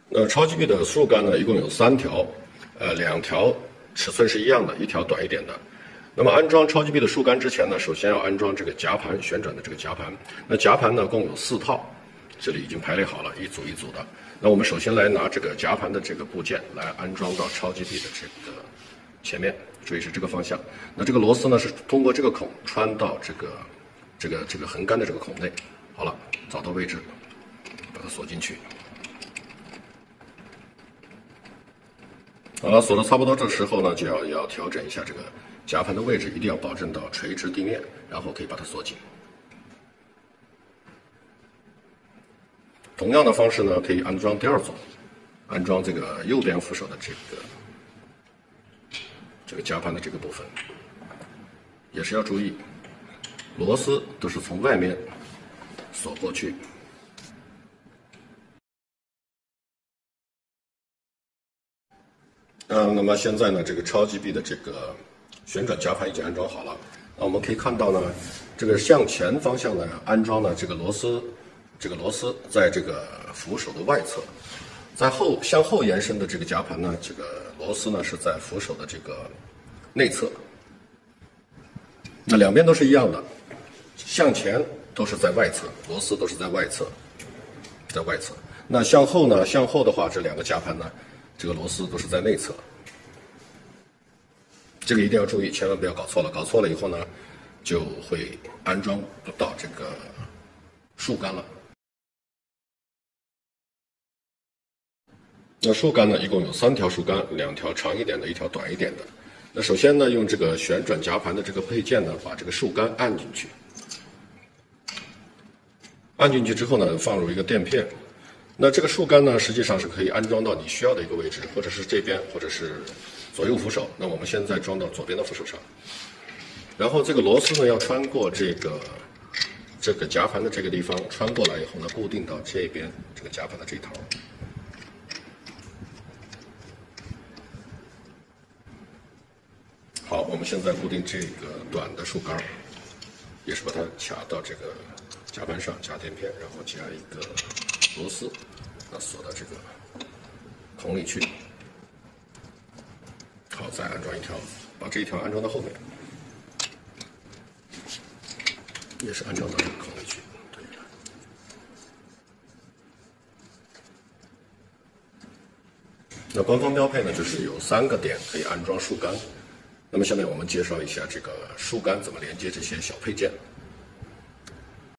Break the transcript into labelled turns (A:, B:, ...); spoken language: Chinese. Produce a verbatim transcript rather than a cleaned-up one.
A: 那超级臂的输入杆呢，一共有三条，呃，两条尺寸是一样的，一条短一点的。那么安装超级臂的输入杆之前呢，首先要安装这个夹盘，旋转的这个夹盘。那夹盘呢，共有四套，这里已经排列好了，一组一组的。那我们首先来拿这个夹盘的这个部件来安装到超级臂的这个前面，注意是这个方向。那这个螺丝呢，是通过这个孔穿到这个这个这个横杆的这个孔内。好了，找到位置，把它锁进去。好了，锁的差不多，这时候呢，就要要调整一下这个夹盘的位置，一定要保证到垂直地面，然后可以把它锁紧。同样的方式呢，可以安装第二组，安装这个右边扶手的这个这个夹盘的这个部分，也是要注意，螺丝都是从外面锁过去。嗯，那么现在呢，这个超级臂的这个旋转夹盘已经安装好了。那我们可以看到呢，这个向前方向呢安装的这个螺丝，这个螺丝在这个扶手的外侧，在后向后延伸的这个夹盘呢，这个螺丝呢是在扶手的这个内侧。那两边都是一样的，向前都是在外侧，螺丝都是在外侧，在外侧。那向后呢，向后的话，这两个夹盘呢，这个螺丝都是在内侧。这个一定要注意，千万不要搞错了。搞错了以后呢，就会安装不到这个竖杆了。那竖杆呢，一共有三条竖杆，两条长一点的，一条短一点的。那首先呢，用这个旋转夹盘的这个配件呢，把这个竖杆按进去。按进去之后呢，放入一个垫片。那这个竖杆呢，实际上是可以安装到你需要的一个位置，或者是这边，或者是左右扶手。那我们现在装到左边的扶手上。然后这个螺丝呢，要穿过这个这个夹盘的这个地方，穿过来以后呢，固定到这边这个夹盘的这一头。好，我们现在固定这个短的竖杆，也是把它卡到这个夹盘上，加垫片，然后加一个螺丝，那锁到这个孔里去。好，再安装一条，把这一条安装到后面，也是安装到这个孔里去。对。那官方标配呢，就是有三个点可以安装竖杆。那么下面我们介绍一下这个竖杆怎么连接这些小配件。